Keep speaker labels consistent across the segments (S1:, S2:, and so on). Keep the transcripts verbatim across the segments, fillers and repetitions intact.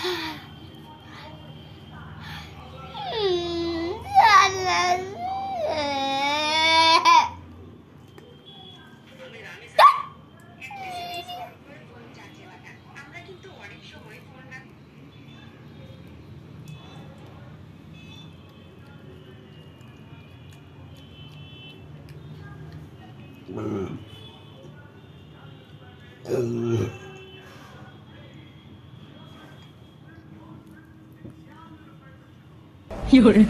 S1: 有人。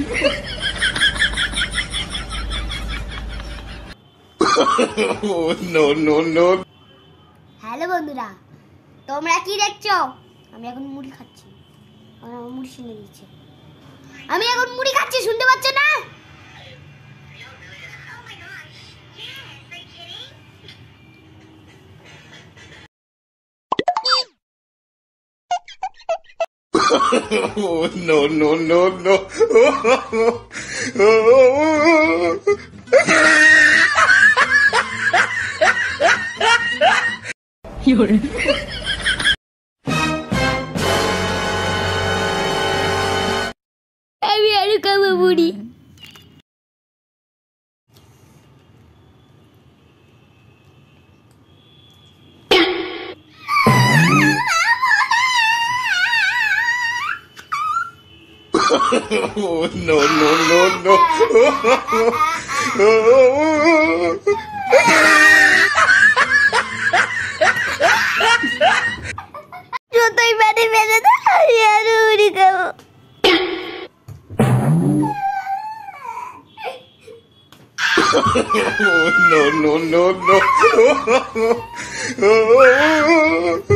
S2: no no no
S3: hello বন্ধুরা, তোমরা কি দেখছো? আমি এখন মুড়ি খাচ্ছি। আমার মুড়ি শুনে দিচ্ছে। আমি এখন মুড়ি খাচ্ছি, শুনতে পাচ্ছ না?
S2: no no no no
S1: 有人。
S3: আমি আরো খাবো মুড়ি।
S2: no no no no
S3: যতই মেরে মেরে দাও, আমি আরো মুড়ি খাবো।
S2: no no no no